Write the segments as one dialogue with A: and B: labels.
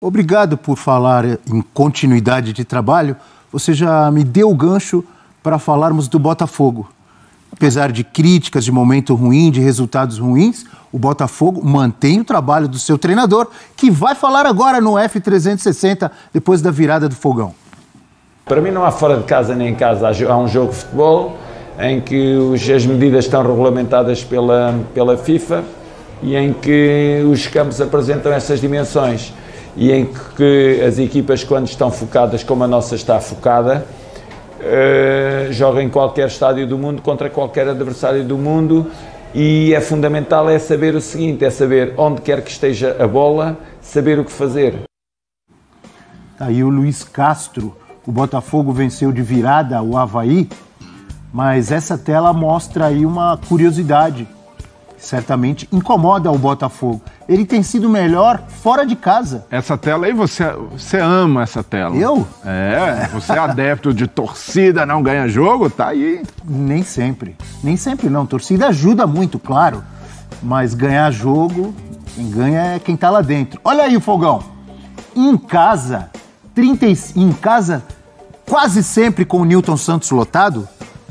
A: Obrigado por falar em continuidade de trabalho. Você já me deu o gancho para falarmos do Botafogo. Apesar de críticas, de momento ruim, de resultados ruins, o Botafogo mantém o trabalho do seu treinador, que vai falar agora no F360, depois da virada do Fogão.
B: Para mim não há fora de casa nem em casa. Há um jogo de futebol em que as medidas estão regulamentadas pela FIFA e em que os campos apresentam essas dimensões e em que as equipas, quando estão focadas como a nossa está focada, jogam em qualquer estádio do mundo contra qualquer adversário do mundo, e é fundamental saber o seguinte, é saber onde quer que esteja a bola, saber o que fazer.
A: Aí o Luiz Castro, o Botafogo venceu de virada o Avaí, mas essa tela mostra aí uma curiosidade, que certamente incomoda o Botafogo. Ele tem sido melhor fora de casa.
C: Essa tela aí, você ama essa tela.
A: Eu?
C: É, você é adepto de torcida, não ganha jogo, tá aí.
A: Nem sempre não. Torcida ajuda muito, claro, mas ganhar jogo, quem ganha é quem tá lá dentro. Olha aí o Fogão. Em casa, quase sempre com o Nilton Santos lotado,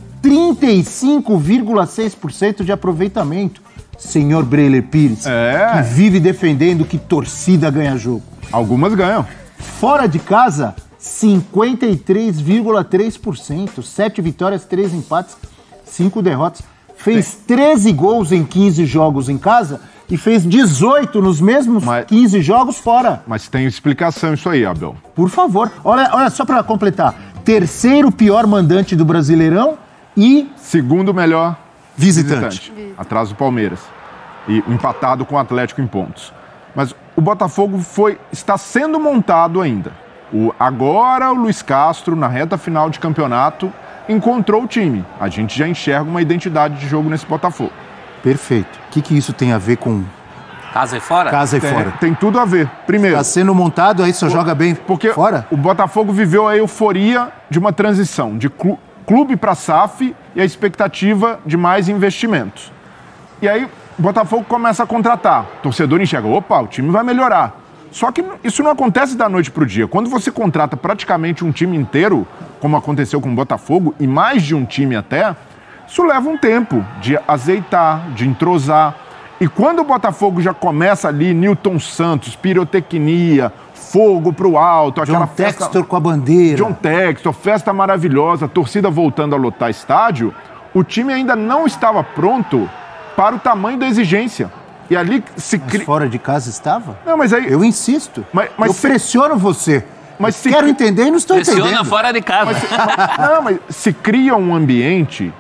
A: 35,6% de aproveitamento. Senhor Breler Pires, que vive defendendo que torcida ganha jogo.
C: Algumas ganham.
A: Fora de casa, 53,3%. 7 vitórias, 3 empates, 5 derrotas. Fez 13 gols em 15 jogos em casa e fez 18 nos mesmos 15 jogos fora.
C: Mas tem explicação isso aí, Abel.
A: Por favor. Olha só para completar. Terceiro pior mandante do Brasileirão e...
C: segundo melhor
A: visitante.
C: Atrás do Palmeiras. E empatado com o Atlético em pontos. Mas o Botafogo está sendo montado ainda. Agora o Luiz Castro, na reta final de campeonato, encontrou o time. A gente já enxerga uma identidade de jogo nesse Botafogo.
A: Perfeito. O que isso tem a ver com...
D: casa e fora?
A: Casa e fora.
C: Tem tudo a ver. Primeiro...
A: está sendo montado, aí só joga bem
C: porque
A: fora?
C: O Botafogo viveu a euforia de uma transição de clube para SAF e a expectativa de mais investimentos. E aí o Botafogo começa a contratar. O torcedor enxerga, opa, o time vai melhorar. Só que isso não acontece da noite para o dia. Quando você contrata praticamente um time inteiro, como aconteceu com o Botafogo, e mais de um time até, isso leva um tempo de azeitar, de entrosar. E quando o Botafogo já começa ali, Nilton Santos, pirotecnia, fogo pro alto, aquela
A: John Textor com a bandeira.
C: John Textor, festa maravilhosa, torcida voltando a lotar estádio, o time ainda não estava pronto para o tamanho da exigência. E ali se
A: Mas fora de casa estava?
C: Não, mas aí...
A: eu insisto.
C: Mas
A: eu pressiono você.
C: Mas
A: quero entender e não estou entendendo.
D: Pressiona fora de casa.
C: Mas se cria um ambiente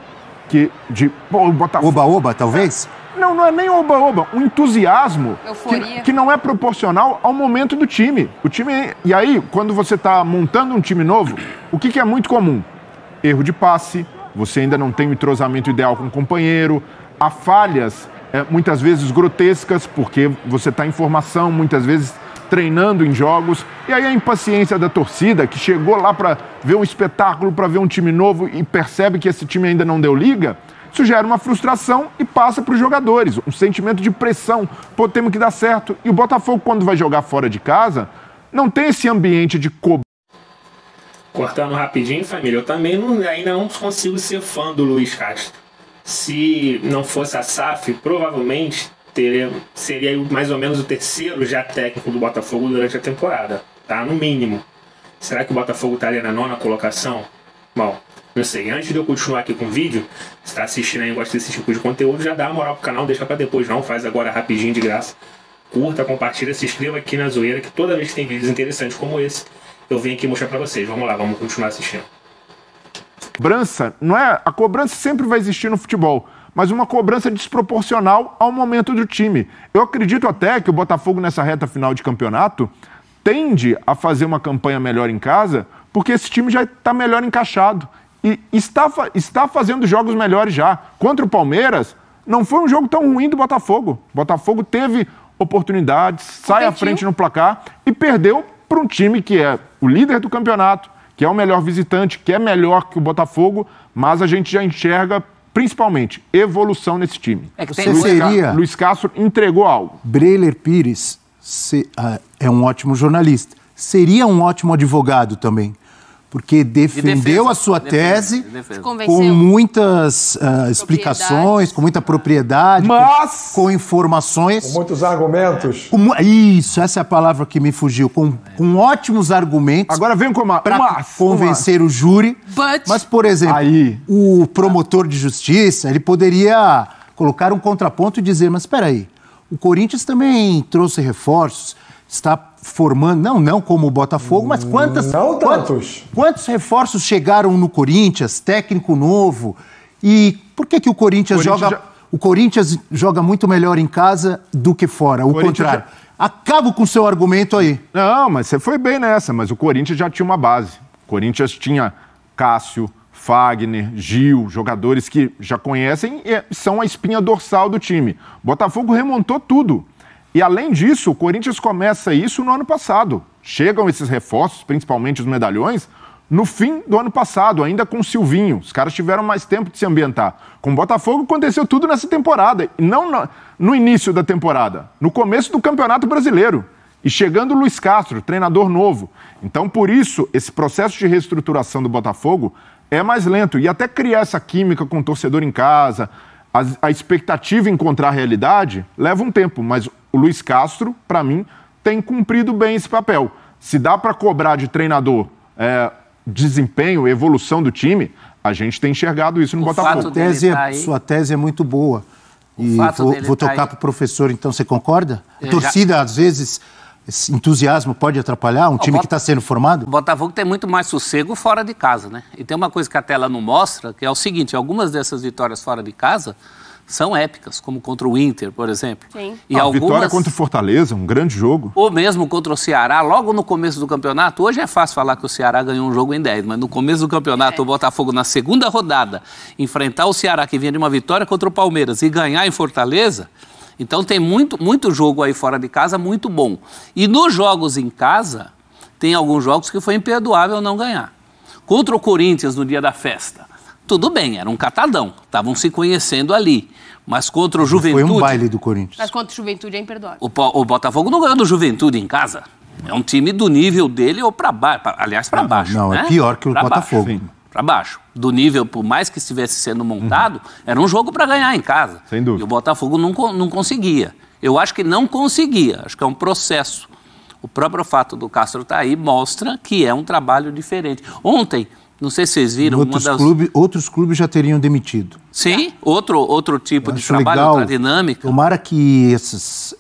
C: o Botafogo...
A: Oba-oba, talvez?
C: Não é nem oba-oba, um entusiasmo que não é proporcional ao momento do time. E aí, quando você está montando um time novo, o que é muito comum? Erro de passe, você ainda não tem o entrosamento ideal com o companheiro, há falhas, muitas vezes grotescas, porque você está em formação, muitas vezes treinando em jogos, e aí a impaciência da torcida, que chegou lá para ver um espetáculo, para ver um time novo e percebe que esse time ainda não deu liga, isso gera uma frustração e passa para os jogadores, um sentimento de pressão, pô, temos que dar certo. E o Botafogo, quando vai jogar fora de casa, não tem esse ambiente de cobrança.
E: Cortando rapidinho, família, eu também ainda não consigo ser fã do Luiz Castro. Se não fosse a SAF, provavelmente seria mais ou menos o terceiro já técnico do Botafogo durante a temporada, tá? No mínimo. Será que o Botafogo estaria na 9ª colocação? Bom, não sei, antes de eu continuar aqui com o vídeo, se está assistindo aí e gosta desse tipo de conteúdo, já dá uma moral pro canal, deixa pra depois não, faz agora rapidinho de graça. Curta, compartilha, se inscreva aqui na Zoeira, que toda vez que tem vídeos interessantes como esse, eu venho aqui mostrar pra vocês. Vamos lá, vamos continuar assistindo.
C: A cobrança sempre vai existir no futebol, mas uma cobrança desproporcional ao momento do time. Eu acredito até que o Botafogo nessa reta final de campeonato tende a fazer uma campanha melhor em casa, porque esse time já está melhor encaixado. E está fazendo jogos melhores já. Contra o Palmeiras, não foi um jogo tão ruim do Botafogo. O Botafogo teve oportunidades, sai à frente no placar e perdeu para um time que é o líder do campeonato, que é o melhor visitante, que é melhor que o Botafogo, mas a gente já enxerga, principalmente, evolução nesse time.
A: Você seria...
C: Luiz Castro entregou algo.
A: Breler Pires, é um ótimo jornalista. Seria um ótimo advogado também, porque defendeu a sua tese com muitas explicações, com muita propriedade, com informações.
F: Com muitos argumentos.
A: Isso, essa é a palavra que me fugiu. Com ótimos argumentos.
C: Agora vem
A: para convencer o júri. Mas, por exemplo, o promotor de justiça, ele poderia colocar um contraponto e dizer, mas espera aí, o Corinthians também trouxe reforços, está formando, não como o Botafogo, mas quantos reforços chegaram no Corinthians, técnico novo, e por que o Corinthians joga muito melhor em casa do que fora, o contrário. Acabo com o seu argumento aí.
C: Não, mas você foi bem nessa, mas o Corinthians já tinha uma base. O Corinthians tinha Cássio, Fagner, Gil, jogadores que já conhecem e são a espinha dorsal do time. O Botafogo remontou tudo. E, além disso, o Corinthians começa isso no ano passado. Chegam esses reforços, principalmente os medalhões, no fim do ano passado, ainda com o Silvinho. Os caras tiveram mais tempo de se ambientar. Com o Botafogo aconteceu tudo nessa temporada. E não no início da temporada, no começo do Campeonato Brasileiro. E chegando o Luiz Castro, treinador novo. Então, por isso, esse processo de reestruturação do Botafogo é mais lento. E até criar essa química com o torcedor em casa, a expectativa em encontrar a realidade, leva um tempo. Mas o Luiz Castro, para mim, tem cumprido bem esse papel. Se dá para cobrar de treinador desempenho, evolução do time, a gente tem enxergado isso no Botafogo.
A: Sua tese é muito boa. E vou tocar para o professor, então, você concorda? A torcida, às vezes, esse entusiasmo pode atrapalhar um time que está sendo formado?
D: O Botafogo tem muito mais sossego fora de casa, né? E tem uma coisa que a tela não mostra, que é o seguinte, algumas dessas vitórias fora de casa são épicas, como contra o Inter, por exemplo.
C: Sim. E vitória contra o Fortaleza, um grande jogo.
D: Ou mesmo contra o Ceará, logo no começo do campeonato. Hoje é fácil falar que o Ceará ganhou um jogo em 10, mas no começo do campeonato, o Botafogo, na segunda rodada, enfrentar o Ceará, que vinha de uma vitória contra o Palmeiras, e ganhar em Fortaleza. Então tem muito jogo aí fora de casa, muito bom. E nos jogos em casa, tem alguns jogos que foi imperdoável não ganhar. Contra o Corinthians, no dia da festa, tudo bem, era um catadão, estavam se conhecendo ali. Mas contra o Juventude...
A: Foi um baile do Corinthians.
G: Mas contra o Juventude é imperdoável.
D: O Botafogo não ganhou do Juventude em casa. É um time do nível dele ou para baixo. Aliás, para baixo.
A: Não,
D: né?
A: É pior que o Botafogo.
D: Para baixo. Do nível, por mais que estivesse sendo montado, era um jogo para ganhar em casa.
C: Sem dúvida.
D: E o Botafogo não conseguia. Eu acho que não conseguia. Acho que é um processo. O próprio fato do Castro estar aí mostra que é um trabalho diferente. Ontem... Não sei se vocês viram...
A: Outros clubes já teriam demitido.
D: Sim, outro tipo de trabalho, outra dinâmica.
A: Tomara que esses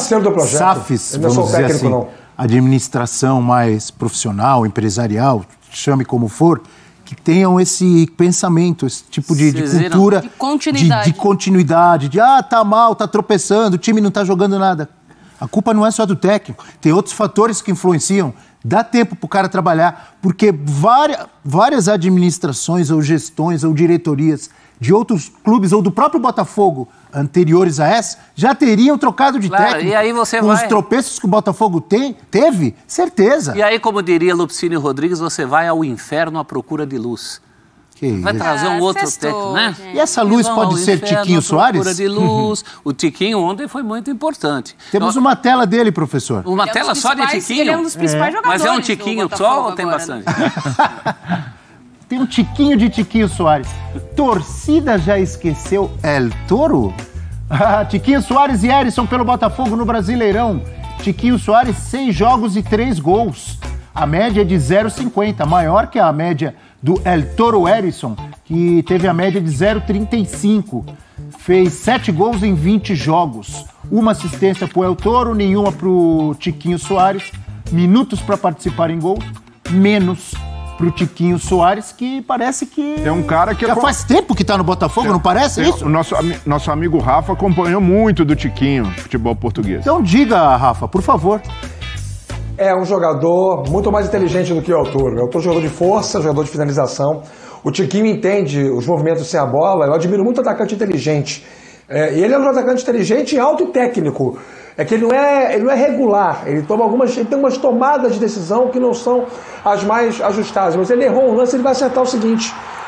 A: SAFs, vamos dizer assim, administração mais profissional, empresarial, chame como for, que tenham esse pensamento, esse tipo de cultura...
G: De continuidade.
A: De continuidade, tá mal, tá tropeçando, o time não tá jogando nada. A culpa não é só do técnico, tem outros fatores que influenciam. Dá tempo para o cara trabalhar, porque várias administrações ou gestões ou diretorias de outros clubes ou do próprio Botafogo anteriores a essa já teriam trocado de técnico.
D: E aí você
A: com os tropeços que o Botafogo teve, certeza.
D: E aí, como diria Lupicínio Rodrigues, você vai ao inferno à procura de luz. Vai trazer um outro técnico, né?
A: E essa luz pode ser Tiquinho Soares?
D: Procura de luz. O Tiquinho ontem foi muito importante.
A: Temos uma tela dele, professor.
D: Uma tela só de Tiquinho?
G: Ele é um dos principais jogadores.
D: Mas é um Tiquinho só ou tem bastante?
A: Tem um tiquinho de Tiquinho Soares. Torcida já esqueceu El Toro? Tiquinho Soares e Erisson pelo Botafogo no Brasileirão. Tiquinho Soares, 6 jogos e 3 gols. A média é de 0,50, maior que a média do El Toro Erisson, que teve a média de 0,35. Fez 7 gols em 20 jogos. Uma assistência pro El Toro, nenhuma pro Tiquinho Soares. Minutos para participar em gol, menos pro Tiquinho Soares, que parece que...
C: É um cara que...
A: Já faz tempo que tá no Botafogo, não parece isso?
C: O nosso amigo Rafa acompanhou muito do Tiquinho, futebol português.
A: Então diga, Rafa, por favor.
F: É um jogador muito mais inteligente do que o El Toro. O El Toro é jogador de força, jogador de finalização. O Tiquinho entende os movimentos sem a bola. Eu admiro muito o atacante inteligente. E ele é um atacante inteligente, alto e técnico. É que ele não é regular. Ele tem umas tomadas de decisão que não são as mais ajustadas. Mas ele errou um lance, ele vai acertar o seguinte.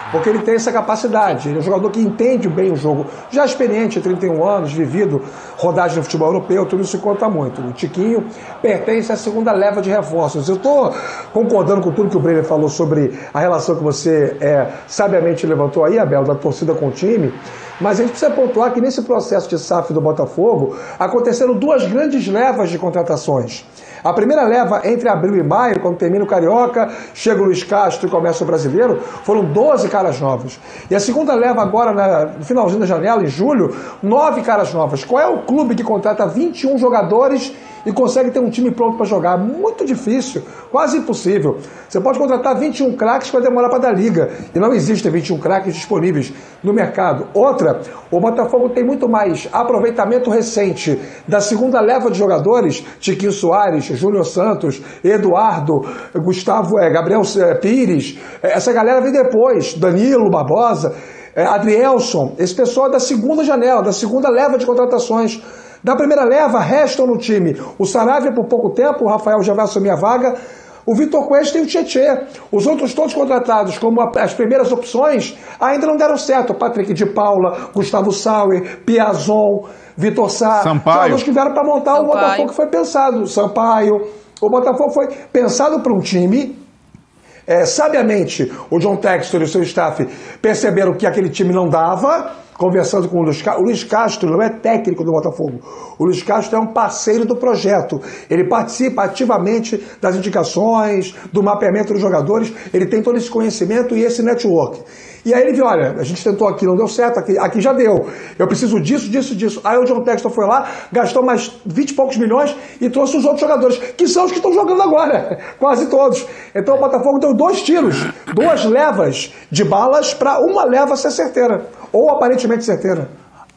F: porque ele tem essa capacidade. Ele é um jogador que entende bem o jogo. Já experiente, 31 anos, vivido, rodagem no futebol europeu, tudo isso conta muito. O Tiquinho pertence à segunda leva de reforços. Eu estou concordando com tudo que o Brenner falou sobre a relação que você sabiamente levantou aí, Abel, da torcida com o time, mas a gente precisa pontuar que nesse processo de SAF do Botafogo aconteceram duas grandes levas de contratações. A primeira leva entre abril e maio, quando termina o Carioca, chega o Luiz Castro e começa o Brasileiro, foram 12 caras novos. E a segunda leva agora, no finalzinho da janela, em julho, 9 caras novas. Qual é o clube que contrata 21 jogadores e consegue ter um time pronto para jogar? Muito difícil, quase impossível. Você pode contratar 21 craques que vai demorar para dar liga. E não existem 21 craques disponíveis no mercado. Outra, o Botafogo tem muito mais aproveitamento recente da segunda leva de jogadores, Tiquinho Soares, Júnior Santos, Eduardo, Gustavo, Gabriel Pires. Essa galera vem depois, Danilo Barbosa, Adrielson. Esse pessoal é da segunda janela, da segunda leva de contratações. Da primeira leva, restam no time o Saravia por pouco tempo, o Rafael já vai assumir a vaga, o Vitor Cuesta e o Tietê. Os outros todos contratados como as primeiras opções ainda não deram certo. Patrick de Paula, Gustavo Sauer, Piazon, Vitor Sá. Jogadores que vieram para montar o Botafogo que foi pensado. Sampaio. O Botafogo foi pensado para um time. Sabiamente, o John Textor e o seu staff perceberam que aquele time não dava. Conversando com o Luiz Castro, não é técnico do Botafogo. O Luiz Castro é um parceiro do projeto. Ele participa ativamente das indicações, do mapeamento dos jogadores. Ele tem todo esse conhecimento e esse network. E aí ele viu, olha, a gente tentou aqui, não deu certo, aqui já deu. Eu preciso disso. Aí o John Textor foi lá, gastou mais 20 e poucos milhões e trouxe os outros jogadores, que são os que estão jogando agora, quase todos. Então o Botafogo deu 2 tiros, 2 levas de balas para uma leva ser certeira. Ou aparentemente certeira.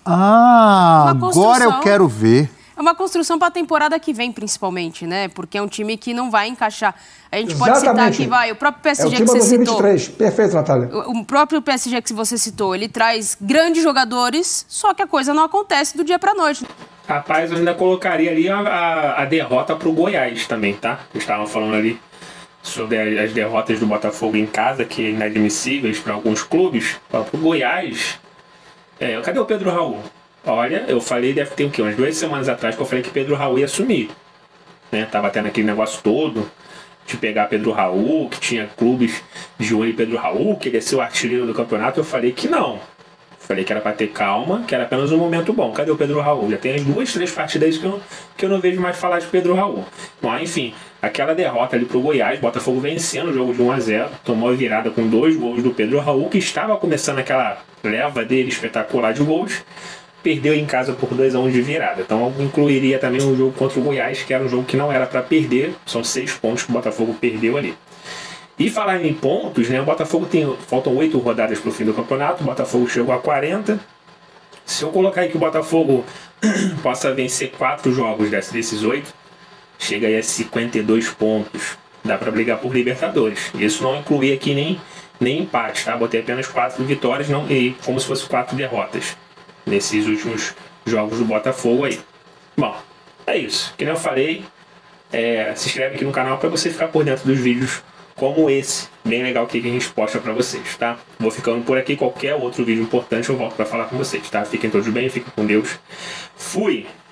A: Agora eu quero ver.
G: É uma construção para a temporada que vem, principalmente, né? Porque é um time que não vai encaixar. A gente pode citar aqui, o próprio PSG que você
F: 2023.
G: citou.
F: Perfeito, Natália.
G: O próprio PSG que você citou, ele traz grandes jogadores, só que a coisa não acontece do dia para a noite.
E: Rapaz, eu ainda colocaria ali a derrota para o Goiás também, tá? Eles estavam falando ali sobre as derrotas do Botafogo em casa, que é inadmissíveis para alguns clubes. Para o Goiás, cadê o Pedro Raul? Olha, eu falei, deve ter o quê? Umas 2 semanas atrás que eu falei que Pedro Raul ia assumir. Né? Tava tendo aquele negócio todo de pegar Pedro Raul, que tinha clubes de olho em Pedro Raul, que ele ia ser o artilheiro do campeonato. Eu falei que não. Falei que era para ter calma, que era apenas um momento bom. Cadê o Pedro Raul? Já tem as 2, 3 partidas que eu não vejo mais falar de Pedro Raul. Bom, enfim, aquela derrota ali pro Goiás, Botafogo vencendo o jogo de 1-0, tomou a virada com 2 gols do Pedro Raul, que estava começando aquela leva dele espetacular de gols, perdeu em casa por 2-1 de virada. Então eu incluiria também um jogo contra o Goiás, que era um jogo que não era para perder, são 6 pontos que o Botafogo perdeu ali. E falar em pontos, né? O Botafogo faltam 8 rodadas para o fim do campeonato, o Botafogo chegou a 40. Se eu colocar aí que o Botafogo possa vencer 4 jogos desses 8, chega aí a 52 pontos. Dá para brigar por Libertadores. Isso não inclui aqui nem empate, tá? Botei apenas 4 vitórias, como se fosse 4 derrotas nesses últimos jogos do Botafogo aí. Bom, é isso. Que nem eu falei, se inscreve aqui no canal para você ficar por dentro dos vídeos como esse, bem legal que a gente posta pra vocês, tá? Vou ficando por aqui, qualquer outro vídeo importante eu volto pra falar com vocês, tá? Fiquem todos bem, fiquem com Deus. Fui!